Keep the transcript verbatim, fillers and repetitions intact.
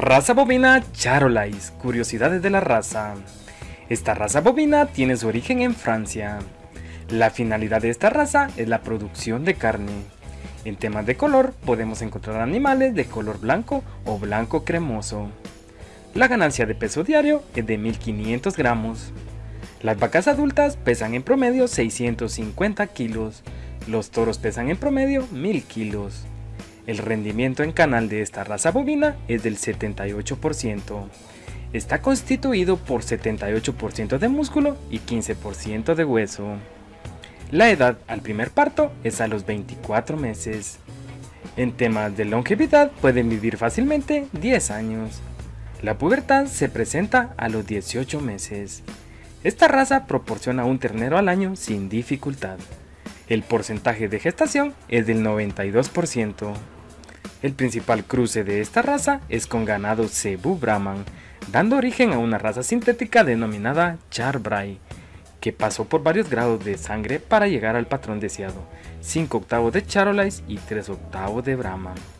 Raza bovina Charolais, curiosidades de la raza. Esta raza bovina tiene su origen en Francia. La finalidad de esta raza es la producción de carne. En temas de color podemos encontrar animales de color blanco o blanco cremoso. La ganancia de peso diario es de mil quinientos gramos. Las vacas adultas pesan en promedio seiscientos cincuenta kilos. Los toros pesan en promedio mil kilos. El rendimiento en canal de esta raza bovina es del setenta y ocho por ciento. Está constituido por setenta y ocho por ciento de músculo y quince por ciento de hueso. La edad al primer parto es a los veinticuatro meses. En temas de longevidad pueden vivir fácilmente diez años. La pubertad se presenta a los dieciocho meses. Esta raza proporciona un ternero al año sin dificultad. El porcentaje de gestación es del noventa y dos por ciento. El principal cruce de esta raza es con ganado Zebu Brahman, dando origen a una raza sintética denominada Char-Bray, que pasó por varios grados de sangre para llegar al patrón deseado, cinco octavos de Charolais y tres octavos de Brahman.